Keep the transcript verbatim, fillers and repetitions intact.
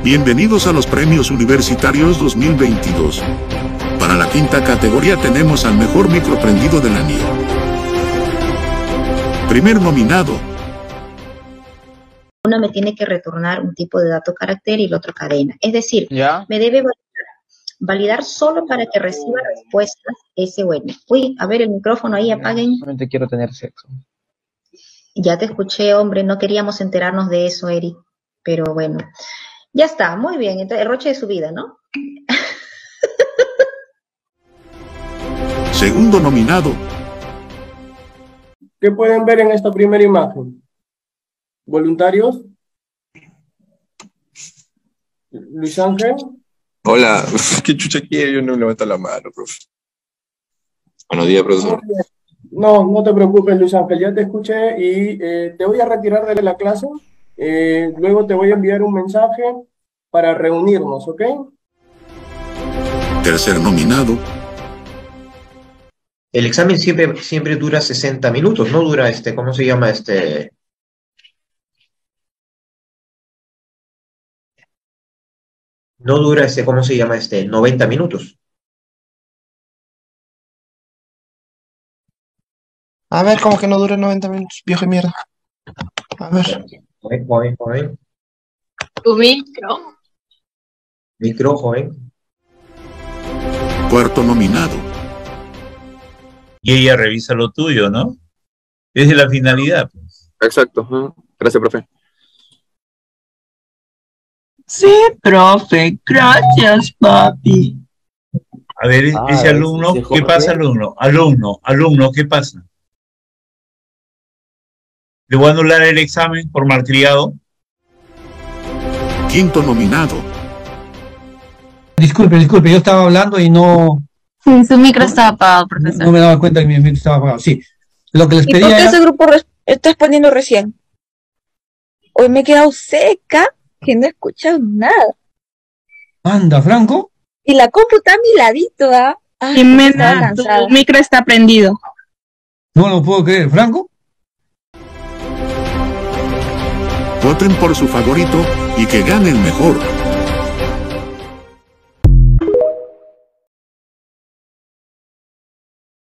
Bienvenidos a los Premios Universitarios dos mil veintidós. Para la quinta categoría tenemos al mejor micro prendido del año. Primer nominado. Uno me tiene que retornar un tipo de dato carácter y el otro cadena. Es decir, ¿Ya? me debe validar, validar solo para que reciba respuestas S o N. Uy, a ver el micrófono ahí, apaguen. Solamente quiero tener sexo. Ya te escuché, hombre, no queríamos enterarnos de eso, Eri. Pero bueno, ya está, muy bien. Entonces, el roche de su vida, ¿no? Segundo nominado. ¿Qué pueden ver en esta primera imagen? ¿Voluntarios? ¿Luis Ángel? Hola, ¿qué chucha quiere? Yo no levanto la mano, profe. Buenos días, profesor. No, no te preocupes, Luis Ángel, ya te escuché y eh, te voy a retirar de la clase. Eh, luego te voy a enviar un mensaje para reunirnos, ¿ok? Tercer nominado. El examen siempre, siempre dura sesenta minutos, no dura este, ¿cómo se llama este? No dura este, ¿cómo se llama este? noventa minutos. A ver, como que no dura noventa minutos, viejo de mierda. A ver. Joven, joven, joven. Tu micro. Micro, joven. Cuarto nominado. Y ella revisa lo tuyo, ¿no? Esa es la finalidad, pues. Exacto. Uh, gracias, profe. Sí, profe, gracias, papi. A ver, Ah, ese alumno, ese ¿qué Jorge. pasa, alumno? Alumno, alumno, ¿qué pasa? ¿Le voy a anular el examen por malcriado? Quinto nominado. Disculpe, disculpe, yo estaba hablando y no, Sí, su micro está apagado, profesor. no me daba cuenta que mi micro estaba apagado. Sí, lo que les ¿Y por pedía qué era... ese grupo res- está exponiendo recién? Hoy me he quedado seca, que no he escuchado nada. Anda, Franco. Y la compu está a mi ladito, ¿ah? Ay, estaba Jimena, tu cansada. micro está prendido. No lo puedo creer. ¿Franco? Voten por su favorito y que gane el mejor.